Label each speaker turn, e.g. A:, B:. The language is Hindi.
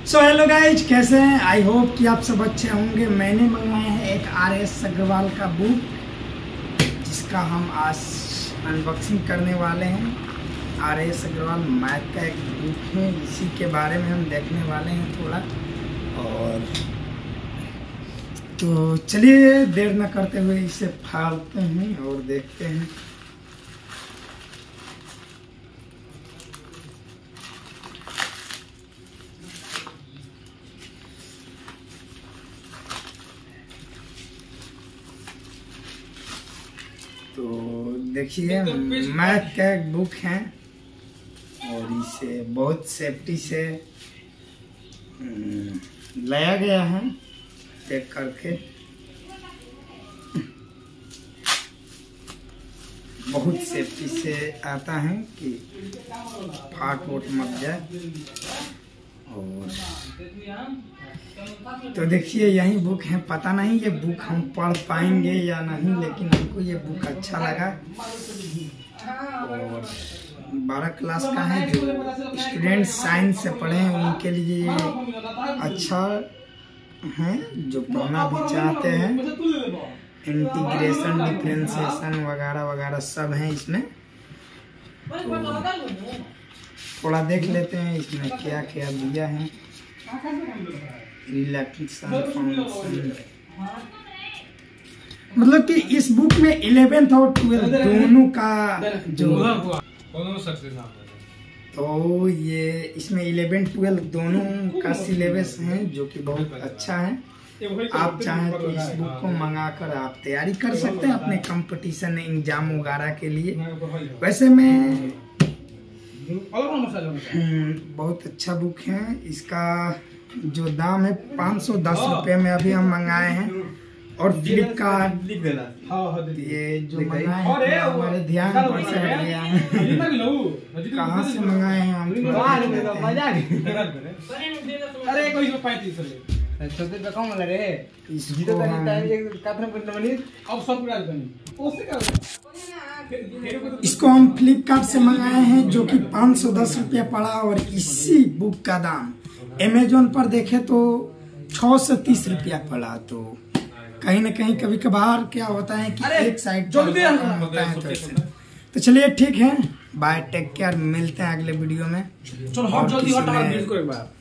A: सो हेलो गाइज, कैसे हैं? आई होप कि आप सब अच्छे होंगे। मैंने मंगाया है एक RS अग्रवाल का बुक, जिसका हम आज अनबॉक्सिंग करने वाले हैं। RS अग्रवाल मैथ का एक बुक है, इसी के बारे में हम देखने वाले हैं थोड़ा। और तो चलिए देर न करते हुए इसे फाड़ते हैं और देखते हैं। तो देखिए, मैथ का एक बुक है और इसे बहुत सेफ्टी से लाया गया है पैक करके। बहुत सेफ्टी से आता है कि फाट वोट मत जाए। और तो देखिए, यही बुक है। पता नहीं ये बुक हम पढ़ पाएंगे या नहीं, लेकिन हमको ये बुक अच्छा लगा। और 12 क्लास का है, जो स्टूडेंट साइंस से पढ़े हैं उनके लिए अच्छा है। जो पढ़ना भी चाहते हैं, इंटीग्रेशन, डिफरेंशिएशन वगैरह वगैरह सब है इसमें। तो थोड़ा देख लेते हैं इसमें क्या क्या दिया है। रिलैक्सेशन फंक्शन, मतलब कि इस बुक में 11th और 12th दोनों का जो, तो ये इसमें 11 12 दोनों का सिलेबस है, जो कि बहुत अच्छा है। आप चाहें तो इस बुक को मंगाकर आप तैयारी कर सकते हैं अपने कंपटीशन एग्जाम वगैरह के लिए। वैसे मैं बहुत अच्छा बुक है। इसका जो दाम है 510 रुपये में अभी हम मंगाए हैं। और फ्लिपकार्ट ये जो मंगाए हैं हमारे ध्यान पर से हट गया है। कहाँ से मंगाए हैं हम? इसको हम फ्लिपकार्ट से मंगाए हैं, जो कि 510 रुपया पड़ा। और इसी बुक का दाम अमेजोन पर देखे तो 6 से 30 रुपया पड़ा। तो कहीं न कहीं कभी कभार क्या होता है कि एक साइड होता है। तो चलिए ठीक है, बाय, टेक केयर, मिलते हैं अगले वीडियो में।
B: चलो जल्दी हटा एक बार।